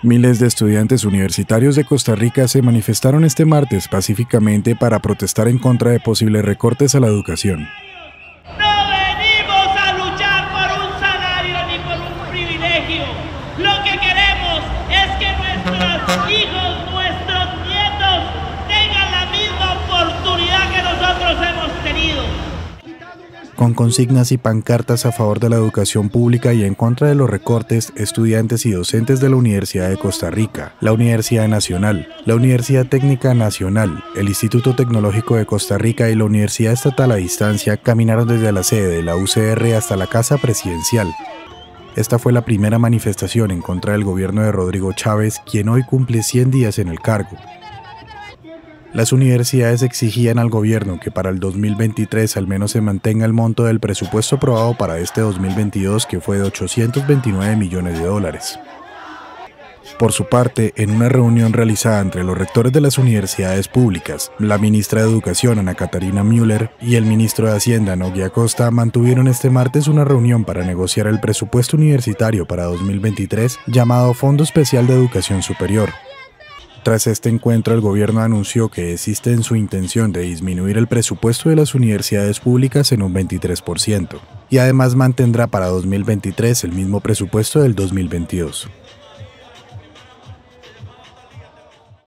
Miles de estudiantes universitarios de Costa Rica se manifestaron este martes pacíficamente para protestar en contra de posibles recortes a la educación. No venimos a luchar por un salario ni por un privilegio. Lo que queremos es que nuestros hijos, nuestros nietos tengan la misma oportunidad que nosotros hemos tenido. Con consignas y pancartas a favor de la educación pública y en contra de los recortes, estudiantes y docentes de la Universidad de Costa Rica, la Universidad Nacional, la Universidad Técnica Nacional, el Instituto Tecnológico de Costa Rica y la Universidad Estatal a Distancia caminaron desde la sede de la UCR hasta la Casa Presidencial. Esta fue la primera manifestación en contra del gobierno de Rodrigo Chávez, quien hoy cumple 100 días en el cargo. Las universidades exigían al gobierno que para el 2023 al menos se mantenga el monto del presupuesto aprobado para este 2022, que fue de $829 millones. Por su parte, en una reunión realizada entre los rectores de las universidades públicas, la ministra de Educación, Ana Catarina Müller, y el ministro de Hacienda, Nogui Acosta, mantuvieron este martes una reunión para negociar el presupuesto universitario para 2023, llamado Fondo Especial de Educación Superior. Tras este encuentro, el gobierno anunció que desiste en su intención de disminuir el presupuesto de las universidades públicas en un 23%, y además mantendrá para 2023 el mismo presupuesto del 2022.